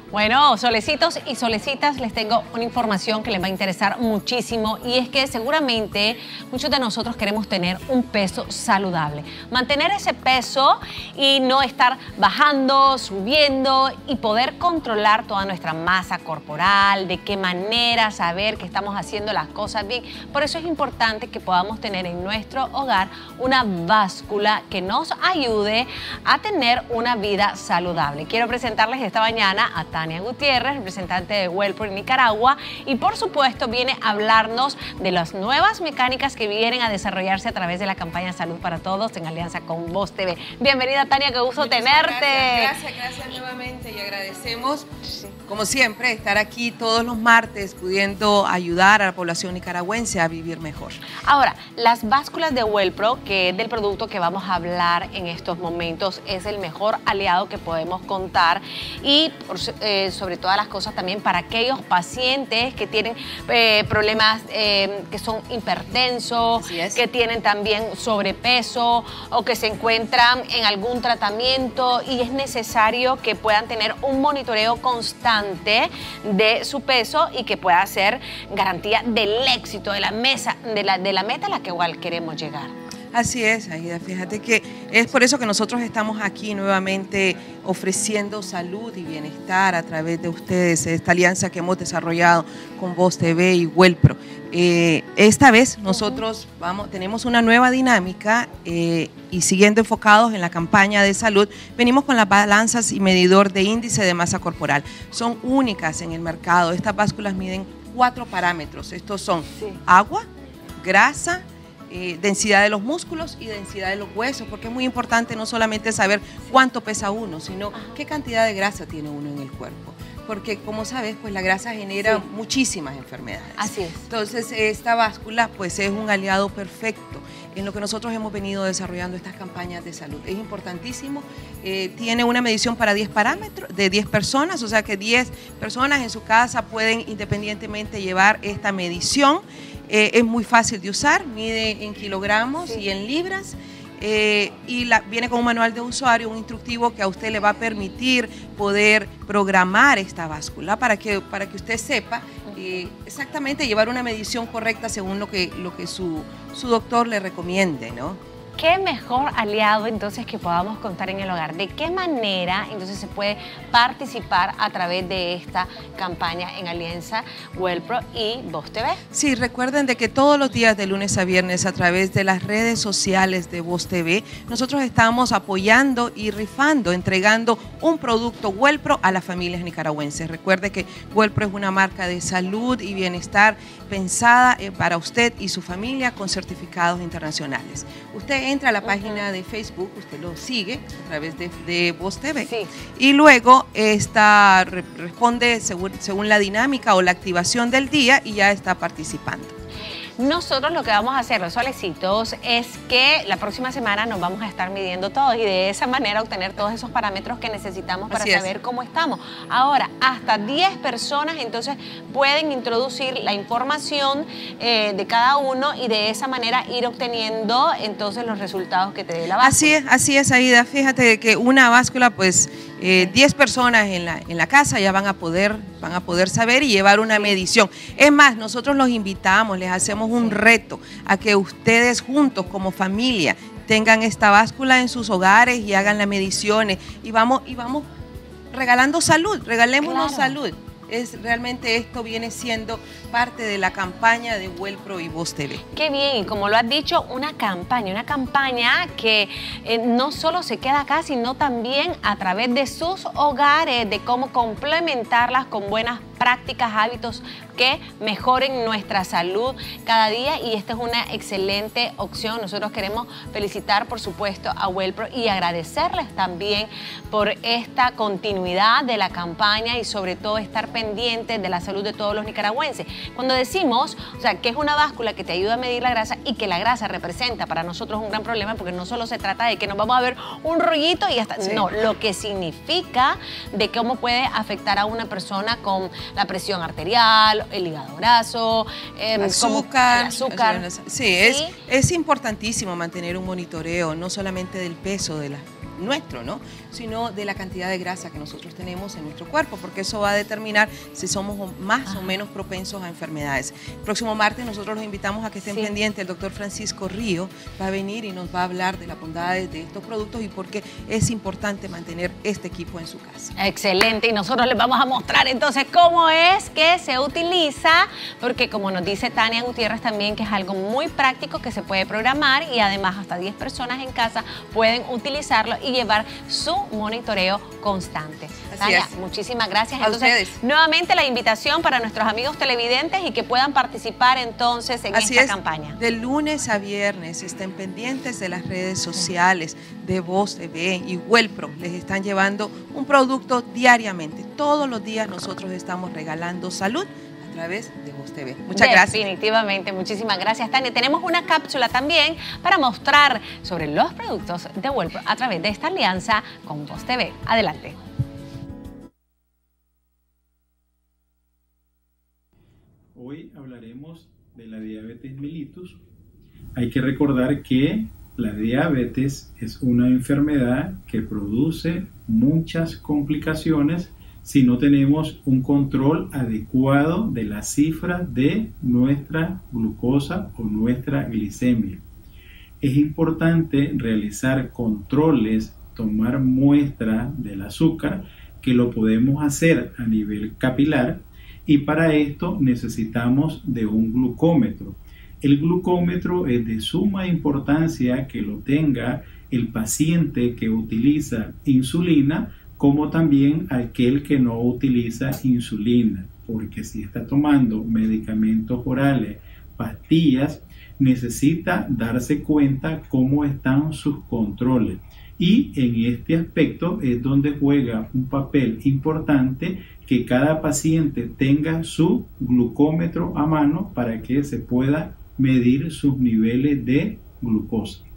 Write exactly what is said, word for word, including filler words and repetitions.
Bueno, solecitos y solecitas, les tengo una información que les va a interesar muchísimo y es que seguramente muchos de nosotros queremos tener un peso saludable. Mantener ese peso y no estar bajando, subiendo y poder controlar toda nuestra masa corporal, de qué manera saber que estamos haciendo las cosas bien. Por eso es importante que podamos tener en nuestro hogar una báscula que nos ayude a tener una vida saludable. Quiero presentarles esta mañana a Tania Gutiérrez, representante de WellPro en Nicaragua, y por supuesto viene a hablarnos de las nuevas mecánicas que vienen a desarrollarse a través de la campaña Salud para Todos en alianza con Voz T V. Bienvenida, Tania, qué gusto Muchas tenerte. Gracias, gracias, gracias nuevamente y agradecemos, sí, como siempre, estar aquí todos los martes pudiendo ayudar a la población nicaragüense a vivir mejor. Ahora, las básculas de WellPro, que es del producto que vamos a hablar en estos momentos, es el mejor aliado que podemos contar y por, eh, sobre todas las cosas también para aquellos pacientes que tienen eh, problemas eh, que son hipertensos, que tienen también sobrepeso o que se encuentran en algún tratamiento y es necesario que puedan tener un monitoreo constante de su peso y que pueda ser garantía del éxito de la mesa, de la, de la meta a la que igual queremos llegar. Así es, Aida, fíjate que es por eso que nosotros estamos aquí nuevamente ofreciendo salud y bienestar a través de ustedes, esta alianza que hemos desarrollado con Voz T V y WellPro. Eh, esta vez nosotros vamos, tenemos una nueva dinámica eh, y siguiendo enfocados en la campaña de salud, venimos con las balanzas y medidor de índice de masa corporal. Son únicas en el mercado, estas básculas miden cuatro parámetros, estos son sí. agua, grasa, Eh, densidad de los músculos y densidad de los huesos, porque es muy importante no solamente saber cuánto pesa uno, sino qué cantidad de grasa tiene uno en el cuerpo, porque como sabes, pues la grasa genera sí. muchísimas enfermedades. Así es. Entonces esta báscula pues es un aliado perfecto en lo que nosotros hemos venido desarrollando estas campañas de salud. Es importantísimo, eh, tiene una medición para diez parámetros, de diez personas, o sea que diez personas en su casa pueden independientemente llevar esta medición. Eh, es muy fácil de usar, mide en kilogramos sí. y en libras eh, y la, viene con un manual de usuario, un instructivo que a usted le va a permitir poder programar esta báscula para que, para que usted sepa eh, exactamente llevar una medición correcta según lo que, lo que su, su doctor le recomiende, ¿no? ¿Qué mejor aliado entonces que podamos contar en el hogar? ¿De qué manera entonces se puede participar a través de esta campaña en alianza WellPro y Voz T V? Sí, recuerden de que todos los días de lunes a viernes a través de las redes sociales de Voz T V nosotros estamos apoyando y rifando, entregando un producto WellPro a las familias nicaragüenses. Recuerde que WellPro es una marca de salud y bienestar pensada para usted y su familia con certificados internacionales. Usted entra a la página uh-huh. de Facebook, usted lo sigue a través de, de Voz T V sí. y luego esta re, responde según, según la dinámica o la activación del día y ya está participando. Nosotros lo que vamos a hacer, los solecitos, es que la próxima semana nos vamos a estar midiendo todos y de esa manera obtener todos esos parámetros que necesitamos para saber cómo estamos. Ahora, hasta diez personas entonces pueden introducir la información eh, de cada uno y de esa manera ir obteniendo entonces los resultados que te dé la báscula. Así es, así es, Aida. Fíjate que una báscula, pues eh, diez personas en la, en la casa ya van a poder, van a poder saber y llevar una medición. Es más, nosotros los invitamos, les hacemos un reto a que ustedes juntos como familia tengan esta báscula en sus hogares y hagan las mediciones y vamos, y vamos regalando salud, regalémonos claro. salud. Es, realmente esto viene siendo parte de la campaña de WellPro y Voz T V. Qué bien, y como lo has dicho, una campaña, una campaña que eh, no solo se queda acá, sino también a través de sus hogares, de cómo complementarlas con buenas prácticas, hábitos que mejoren nuestra salud cada día y esta es una excelente opción. Nosotros queremos felicitar, por supuesto, a WellPro y agradecerles también por esta continuidad de la campaña y sobre todo estar pendientes de la salud de todos los nicaragüenses. Cuando decimos, o sea, que es una báscula que te ayuda a medir la grasa y que la grasa representa para nosotros un gran problema porque no solo se trata de que nos vamos a ver un rollito y ya está, sí. no, lo que significa de cómo puede afectar a una persona con la presión arterial, el hígado graso, eh, azúcar. El azúcar. Sí, ¿Sí? Es, es importantísimo mantener un monitoreo, no solamente del peso de la, nuestro, ¿no? sino de la cantidad de grasa que nosotros tenemos en nuestro cuerpo, porque eso va a determinar si somos más o menos propensos a enfermedades. El próximo martes nosotros los invitamos a que estén sí. pendientes. El doctor Francisco Río va a venir y nos va a hablar de la bondad de estos productos y por qué es importante mantener este equipo en su casa. Excelente, y nosotros les vamos a mostrar entonces cómo es que se utiliza, porque como nos dice Tania Gutiérrez también, que es algo muy práctico que se puede programar y además hasta diez personas en casa pueden utilizarlo y llevar su monitoreo constante. Así Tania, es. muchísimas gracias. A entonces, ustedes. Nuevamente la invitación para nuestros amigos televidentes y que puedan participar entonces en Así esta es. campaña. De lunes a viernes estén pendientes de las redes sociales de Voz T V y Wellpro. Les están llevando un producto diariamente. Todos los días nosotros estamos regalando salud a través de Voz T V. Muchas gracias. Definitivamente, muchísimas gracias, Tania. Tenemos una cápsula también para mostrar sobre los productos de Wellpro a través de esta alianza con Voz T V. Adelante. Hoy hablaremos de la diabetes mellitus. Hay que recordar que la diabetes es una enfermedad que produce muchas complicaciones si no tenemos un control adecuado de la cifra de nuestra glucosa o nuestra glicemia. Es importante realizar controles, tomar muestra del azúcar, que lo podemos hacer a nivel capilar, y para esto necesitamos de un glucómetro. El glucómetro es de suma importancia que lo tenga el paciente que utiliza insulina, como también aquel que no utiliza insulina, porque si está tomando medicamentos orales, pastillas, necesita darse cuenta cómo están sus controles. Y en este aspecto es donde juega un papel importante que cada paciente tenga su glucómetro a mano para que se pueda medir sus niveles de glucosa.